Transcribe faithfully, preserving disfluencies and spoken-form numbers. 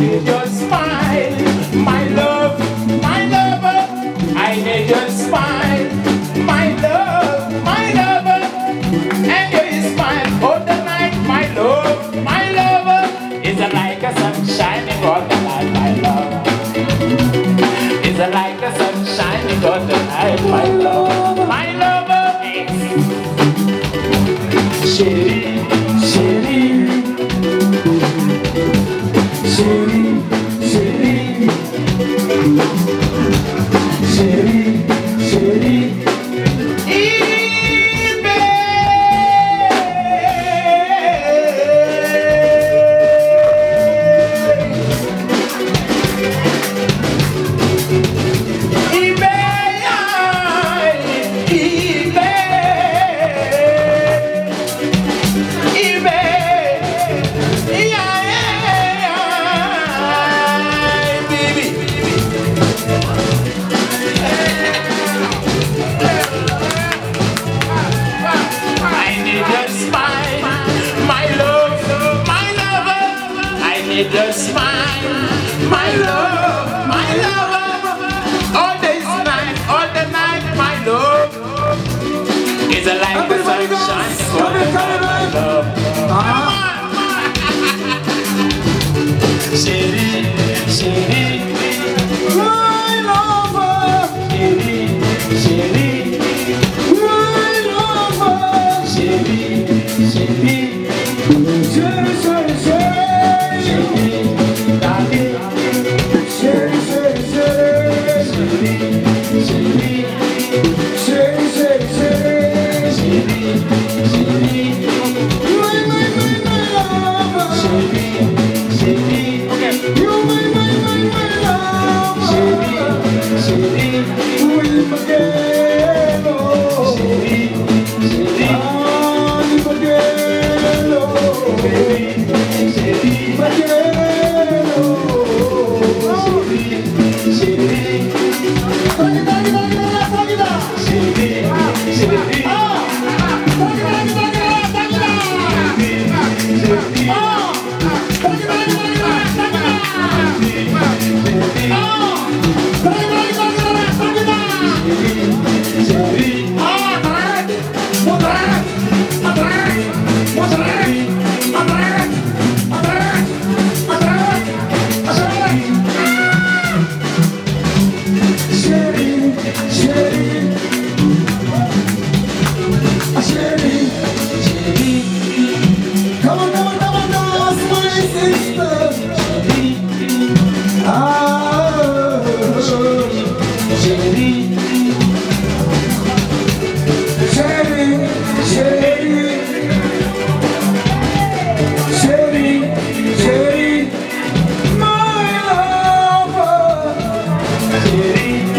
need your smile, my love, my lover. I need your smile, my love, my lover. And your smile all the night, my love, my lover. It's like a sun shining all the night, my love. It's like a sun shining all the night, my love, my lover. Cherie, Cherie, Cherie, Cherie, Cherie, Cherie. Your smile, my love, my lover. All this night, all the night, my love. It's like the sunshine for the night, my love. Cherie, Cherie, my lover. Cherie, Cherie, my lover. Cherie, Cherie, Cherie, Cherie, Cherie. Cherie,